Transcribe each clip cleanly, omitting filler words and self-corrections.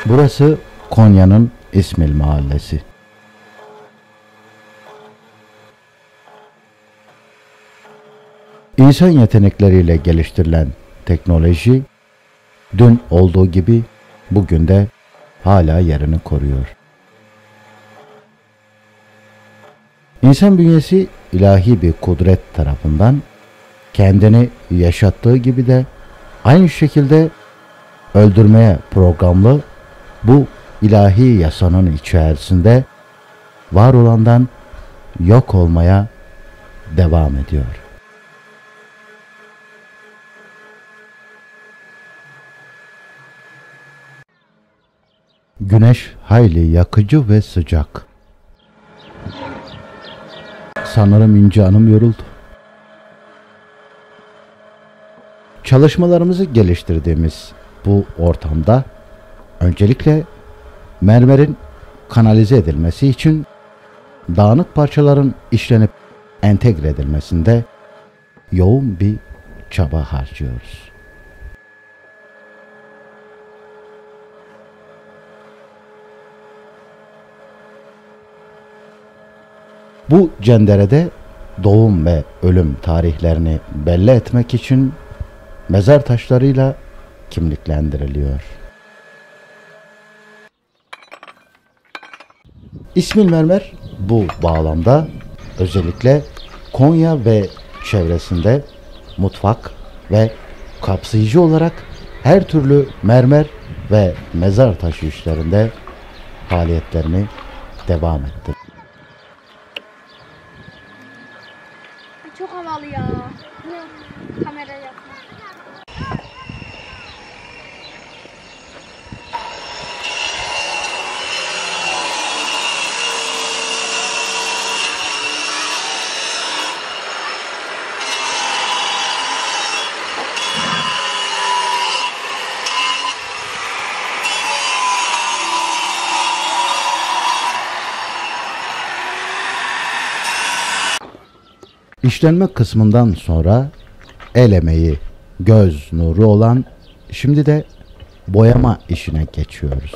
Burası Konya'nın İsmil Mahallesi. İnsan yetenekleriyle geliştirilen teknoloji, dün olduğu gibi bugün de hala yerini koruyor. İnsan bünyesi ilahi bir kudret tarafından kendini yaşattığı gibi de aynı şekilde öldürmeye programlı, bu ilahi yasanın içerisinde var olandan yok olmaya devam ediyor. Güneş hayli yakıcı ve sıcak. Sanırım İnci Hanım yoruldu. Çalışmalarımızı geliştirdiğimiz bu ortamda öncelikle mermerin kanalize edilmesi için dağınık parçaların işlenip entegre edilmesinde yoğun bir çaba harcıyoruz. Bu cenderede doğum ve ölüm tarihlerini belli etmek için mezar taşlarıyla kimliklendiriliyor. İsmil mermer bu bağlamda özellikle Konya ve çevresinde mutfak ve kapsayıcı olarak her türlü mermer ve mezar taşı işlerinde faaliyetlerini devam etti. Çok havalı ya. Bu kamera yapma. İşlenme kısmından sonra el emeği, göz nuru olan şimdi de boyama işine geçiyoruz.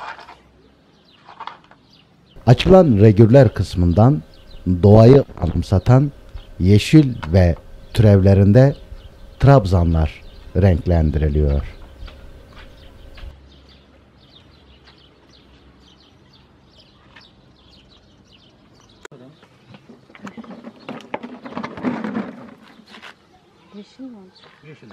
Açılan regüler kısmından doğayı anımsatan yeşil ve türevlerinde trabzanlar renklendiriliyor. Yeşil mi olmuş? Yeşil.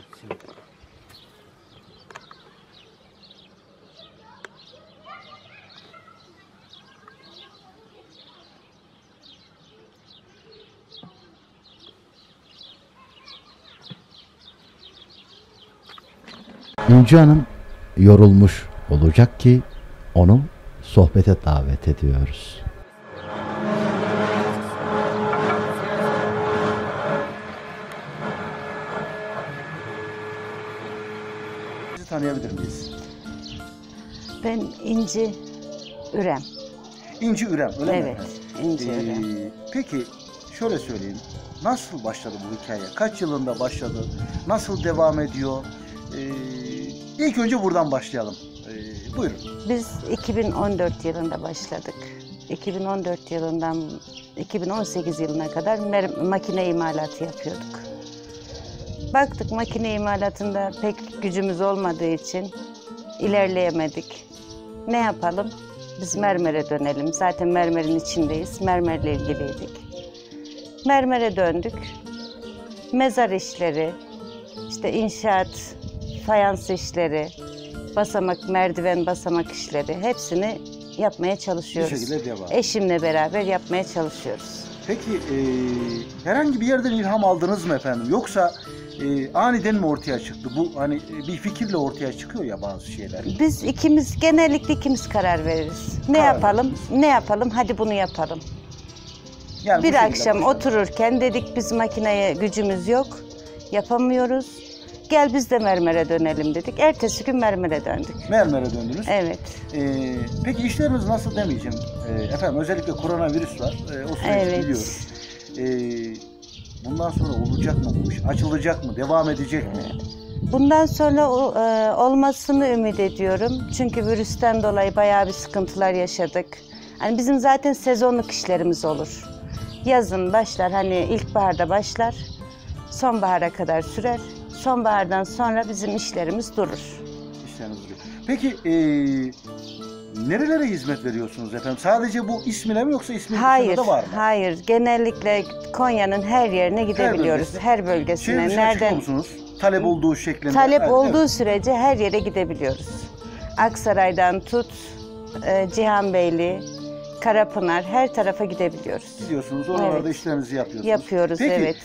İnci Hanım yorulmuş olacak ki onu sohbete davet ediyoruz. Sizi tanıyabilir miyiz? Ben İnci Ürem. İnci Ürem, öyle mi? Evet, İnci Ürem. Peki, şöyle söyleyeyim. Nasıl başladı bu hikaye? Kaç yılında başladı? Nasıl devam ediyor? İlk önce buradan başlayalım. Buyurun. Biz 2014 yılında başladık. 2014 yılından 2018 yılına kadar makine imalatı yapıyorduk. Baktık makine imalatında pek gücümüz olmadığı için ilerleyemedik. Ne yapalım? Biz mermere dönelim. Zaten mermerin içindeyiz. Mermerle ilgiliydik. Mermere döndük. Mezar işleri, işte inşaat, fayans işleri, basamak, merdiven basamak işleri hepsini yapmaya çalışıyoruz. Bu şekilde devam. Eşimle beraber yapmaya çalışıyoruz. Peki, herhangi bir yerden ilham aldınız mı efendim? Yoksa aniden mi ortaya çıktı? Bu hani bir fikirle ortaya çıkıyor ya bazı şeyler. Biz genellikle ikimiz karar veririz. Ne Karar yapalım, veririz. ne yapalım, hadi bunu yapalım. Yani bu Bir şekilde akşam başladı. otururken dedik biz makineye gücümüz yok, yapamıyoruz. Gel biz de mermere dönelim dedik. Ertesi gün mermere döndük. Mermere döndünüz. Evet. Peki işleriniz nasıl demeyeceğim. Efendim özellikle koronavirüs var. O süreci Evet. biliyoruz. Bundan sonra olacak mı bu iş? Açılacak mı? Devam edecek mi? Bundan sonra olmasını ümit ediyorum. Çünkü virüsten dolayı bayağı bir sıkıntılar yaşadık. Hani bizim zaten sezonluk işlerimiz olur. Yazın başlar, hani ilkbaharda başlar, sonbahara kadar sürer. Sonbahardan sonra bizim işlerimiz durur. İşleriniz duruyor. Peki nerelere hizmet veriyorsunuz efendim? Sadece bu İsmi'ne mi yoksa İsmi dışında da var mı? Hayır. Genellikle Konya'nın her yerine gidebiliyoruz. Her bölgesine. Şehir dışına çıkıyor musunuz? Talep olduğu şeklinde. Talep Evet, olduğu evet. sürece her yere gidebiliyoruz. Aksaray'dan tut, Cihanbeyli, Karapınar, her tarafa gidebiliyoruz. Gidiyorsunuz, oralarda Evet. işlerinizi yapıyorsunuz. Yapıyoruz, Peki, evet.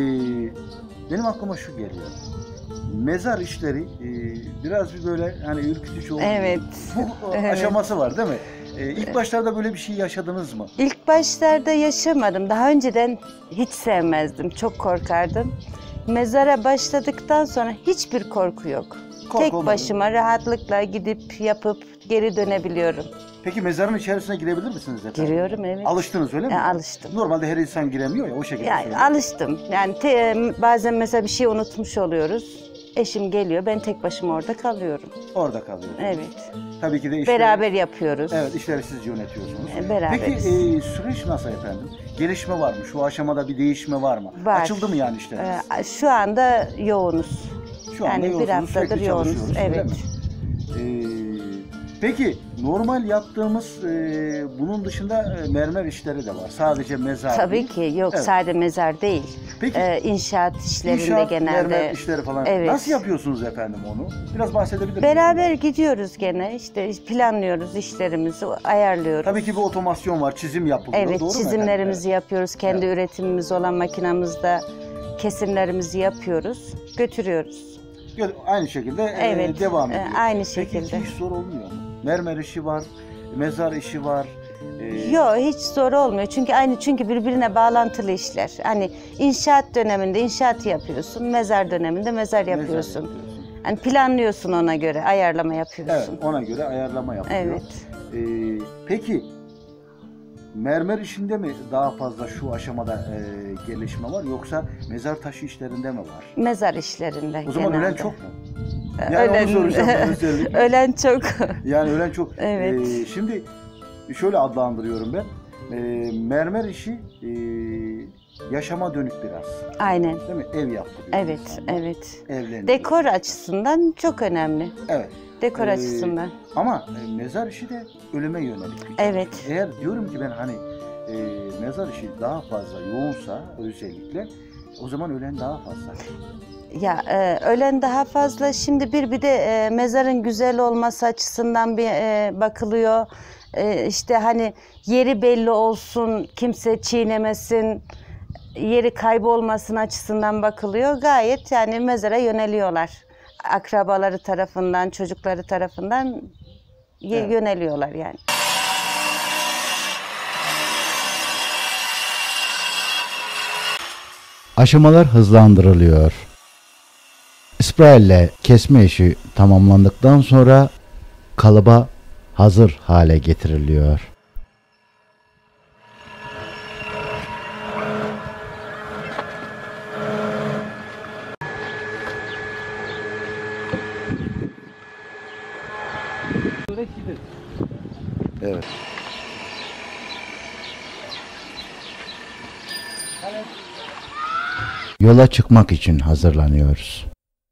Benim aklıma şu geliyor. Mezar işleri biraz bir böyle hani ürkütücü oluyor. Evet. Bu Evet. aşaması var değil mi? İlk başlarda böyle bir şey yaşadınız mı? İlk başlarda yaşamadım. Daha önceden hiç sevmezdim. Çok korkardım. Mezara başladıktan sonra hiçbir korku yok. Korku Tek olmadı. başıma rahatlıkla gidip yapıp geri dönebiliyorum. Peki mezarın içerisine girebilir misiniz efendim? Giriyorum, evet. Alıştınız öyle mi? Alıştım. Normalde her insan giremiyor ya, o şekilde Yani söylüyorum. alıştım. Yani bazen mesela bir şey unutmuş oluyoruz. Eşim geliyor, ben tek başıma orada kalıyorum. Orada kalıyorsunuz. Evet. Tabii ki de işleri, Beraber yapıyoruz. evet, işleri siz yönetiyorsunuz. Beraberiz. Peki süreç nasıl efendim? Gelişme var mı? Şu aşamada bir değişme var mı? Var. Açıldı mı yani işleriniz? Şu anda yoğunuz. Şu anda yani bir yoğunsunuz, haftadır sürekli yoğunuz. çalışıyoruz, öyle Evet. mi? Peki normal yaptığımız bunun dışında mermer işleri de var. Sadece mezar Tabii değil. ki yok, Evet. sadece mezar değil. Peki İnşaat işlerinde İnşaat, genelde. mermer işleri falan. Evet. Nasıl yapıyorsunuz efendim onu? Biraz bahsedebilir misiniz? Beraber gidiyoruz gene, işte planlıyoruz işlerimizi, ayarlıyoruz. Tabii ki bir otomasyon var, çizim yapılıyor. Evet, doğru mu çizimlerimizi efendim? yapıyoruz. Kendi üretimimiz olan makinamızda kesimlerimizi yapıyoruz, götürüyoruz. Evet. Aynı şekilde Evet, devam ediyor. aynı Peki şekilde. hiç zor olmuyor mu? Mermer işi var, mezar işi var. Yok, hiç zor olmuyor. Çünkü birbirine bağlantılı işler. Hani inşaat döneminde inşaat yapıyorsun, mezar döneminde mezar mezar yapıyorsun. Hani planlıyorsun, ona göre ayarlama Evet, yapıyorsun. ona göre ayarlama yapılıyor. Evet. Peki mermer işinde mi daha fazla şu aşamada gelişme var, yoksa mezar taşı işlerinde mi var? Mezar işlerinde O zaman genelde. ölen çok mu? Yani onu soracağım ben özellikle. Ölen çok. Yani ölen çok. Evet. Şimdi şöyle adlandırıyorum ben. Mermer işi yaşama dönük biraz. Aynen. Değil mi? Ev yaptırıyor Evet, insanlar. evet. Evleniyor. Dekor açısından çok önemli. Evet. Dekor Ee, açısından. Ama mezar işi de ölüme yönelik bir şey. Evet. Eğer diyorum ki ben hani mezar işi daha fazla yoğunsa özellikle, o zaman ölen daha fazla. Ya ölen daha fazla. Şimdi bir de mezarın güzel olması açısından bir bakılıyor. İşte hani yeri belli olsun, kimse çiğnemesin, yeri kaybolmasın açısından bakılıyor. Gayet yani mezara yöneliyorlar. Akrabaları tarafından, çocukları tarafından Evet. yöneliyorlar yani. Aşamalar hızlandırılıyor. İsrail'le kesme işi tamamlandıktan sonra kalıba hazır hale getiriliyor. Evet. Yola çıkmak için hazırlanıyoruz.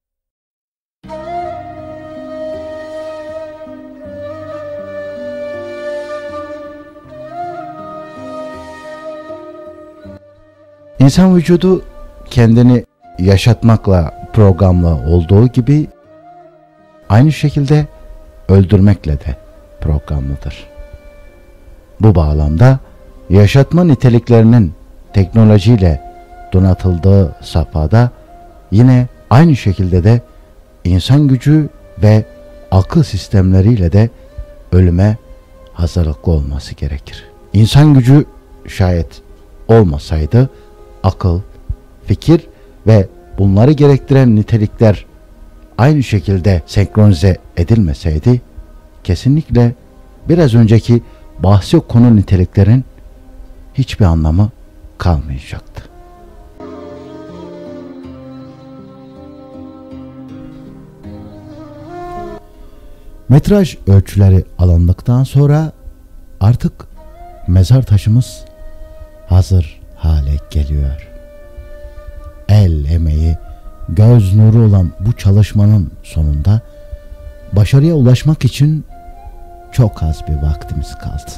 İnsan vücudu kendini yaşatmakla programlı olduğu gibi aynı şekilde öldürmekle de programlıdır. Bu bağlamda yaşatma niteliklerinin teknolojiyle donatıldığı safhada yine aynı şekilde de insan gücü ve akıl sistemleriyle de ölüme hazırlıklı olması gerekir. İnsan gücü şayet olmasaydı akıl, fikir ve bunları gerektiren nitelikler aynı şekilde senkronize edilmeseydi kesinlikle biraz önceki bahsi konu niteliklerin hiçbir anlamı kalmayacaktı. Metraj ölçüleri alındıktan sonra artık mezar taşımız hazır hale geliyor. El emeği, göz nuru olan bu çalışmanın sonunda başarıya ulaşmak için çok az bir vaktimiz kaldı.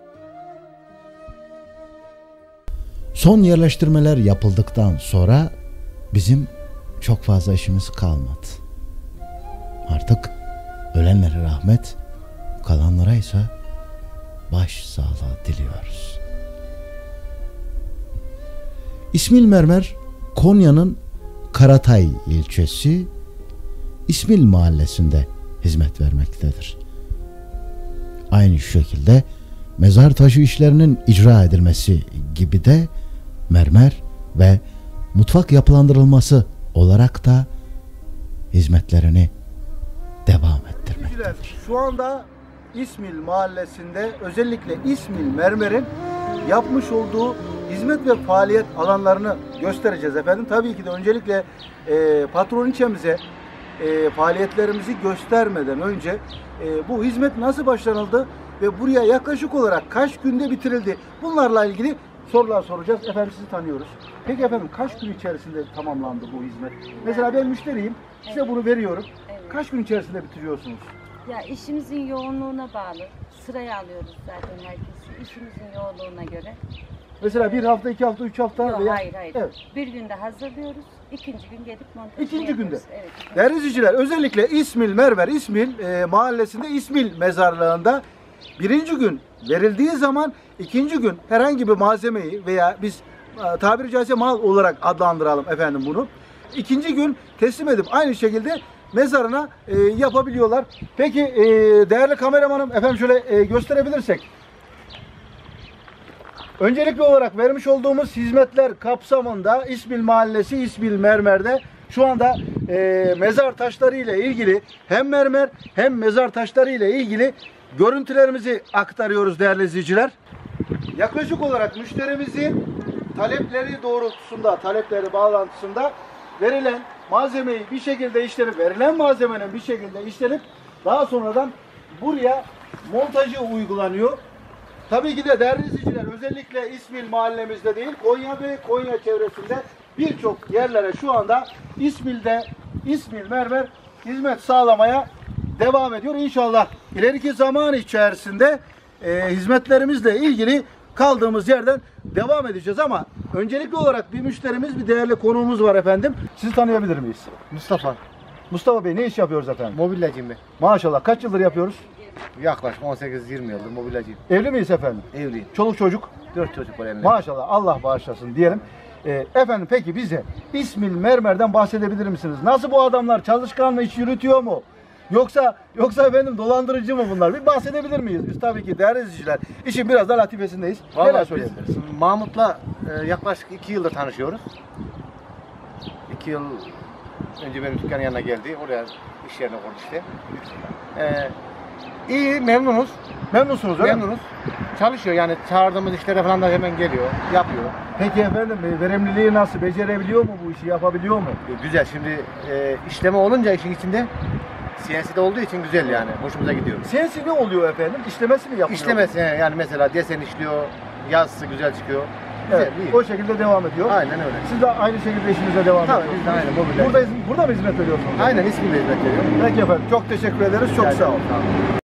Son yerleştirmeler yapıldıktan sonra bizim çok fazla işimiz kalmadı. Artık ölenlere rahmet, kalanlara ise başsağlığı diliyoruz. İsmil Mermer, Konya'nın Karatay ilçesi İsmil mahallesinde hizmet vermektedir. Aynı şekilde mezar taşı işlerinin icra edilmesi gibi de mermer ve mutfak yapılandırılması olarak da hizmetlerini devam ettirmektedir. Şu anda İsmil mahallesinde özellikle İsmil Mermer'in yapmış olduğu hizmet ve faaliyet alanlarını göstereceğiz efendim. Tabii ki de öncelikle patroniçemize faaliyetlerimizi göstermeden önce bu hizmet nasıl başlanıldı ve buraya yaklaşık olarak kaç günde bitirildi? Bunlarla ilgili sorular soracağız. Efendim sizi tanıyoruz. Peki efendim kaç gün içerisinde tamamlandı bu hizmet? Mesela ben müşteriyim. Size bunu veriyorum. Kaç gün içerisinde bitiriyorsunuz? Ya işimizin yoğunluğuna bağlı. Sıraya alıyoruz zaten herkesi. İşimizin yoğunluğuna göre. Mesela bir hafta, 2 hafta, 3 hafta Yok, veya... hayır. Evet. Bir günde hazırlıyoruz. İkinci gün gelip montajını İkinci yapıyoruz. günde. Evet. Değerli izleyiciler, özellikle İsmil Mermer, İsmil mahallesinde İsmil mezarlığında birinci gün verildiği zaman ikinci gün herhangi bir malzemeyi veya biz tabiri caizse mal olarak adlandıralım efendim bunu. İkinci gün teslim edip aynı şekilde mezarına yapabiliyorlar. Peki değerli kameramanım efendim şöyle gösterebilirsek. Öncelikli olarak vermiş olduğumuz hizmetler kapsamında İsmil Mahallesi, İsmil Mermer'de şu anda mezar taşları ile ilgili hem mermer hem mezar taşları ile ilgili görüntülerimizi aktarıyoruz değerli izleyiciler. Yaklaşık olarak müşterimizin talepleri doğrultusunda, talepleri bağlantısında verilen malzemeyi bir şekilde işlenip, verilen malzemenin bir şekilde işlenip daha sonradan buraya montajı uygulanıyor. Tabii ki de değerli izleyiciler özellikle İsmil mahallemizde değil Konya ve Konya çevresinde birçok yerlere şu anda İsmil'de İsmil Mermer hizmet sağlamaya devam ediyor. İnşallah ileriki zaman içerisinde hizmetlerimizle ilgili kaldığımız yerden devam edeceğiz ama öncelikli olarak bir müşterimiz, bir değerli konuğumuz var efendim. Sizi tanıyabilir miyiz? Mustafa. Mustafa Bey ne iş yapıyoruz efendim? Mobilyacıyım ben. Maşallah kaç yıldır yapıyoruz? Yaklaşık 18-20 yıldır mobilyacıyım. Evli miyiz efendim? Evliyim. Çoluk çocuk? 4 çocuk var elimde. Maşallah Allah bağışlasın diyelim. Efendim peki bize İsmil Mermer'den bahsedebilir misiniz? Nasıl bu adamlar çalışkan mı, iş yürütüyor mu? Yoksa efendim dolandırıcı mı bunlar? Bir bahsedebilir miyiz? Biz tabii ki değerli izleyiciler işin biraz da latifesindeyiz. Neler Vallahi söyleyebiliriz? biz Mahmut'la yaklaşık 2 yıldır tanışıyoruz. 2 yıl önce benim dükkanın yanına geldi. Oraya iş yerine kurdu işte. İyi, memnunuz. Memnunsunuz öyle mi? Memnunuz. Çalışıyor yani çağırdığımız işlere falan da hemen geliyor, yapıyor. Peki efendim verimliliği nasıl? Becerebiliyor mu bu işi? Yapabiliyor mu? Güzel. Şimdi işleme olunca işin içinde CNC'de olduğu için güzel yani. Hoşumuza gidiyor. CNC ne oluyor efendim? İşlemesi mi yapıyor? İşlemesi yani mesela desen işliyor, yazısı güzel çıkıyor. Güzel, Evet, iyi. o şekilde devam ediyor. Aynen öyle. Siz de aynı şekilde işinize devam Tabii ediyorsunuz. biz de aynen mobilya. Burada mı hizmet veriyorsunuz? Aynen ismiyle hizmet veriyor. Peki efendim çok teşekkür ederiz. Çok sağ olun. Sağ olun.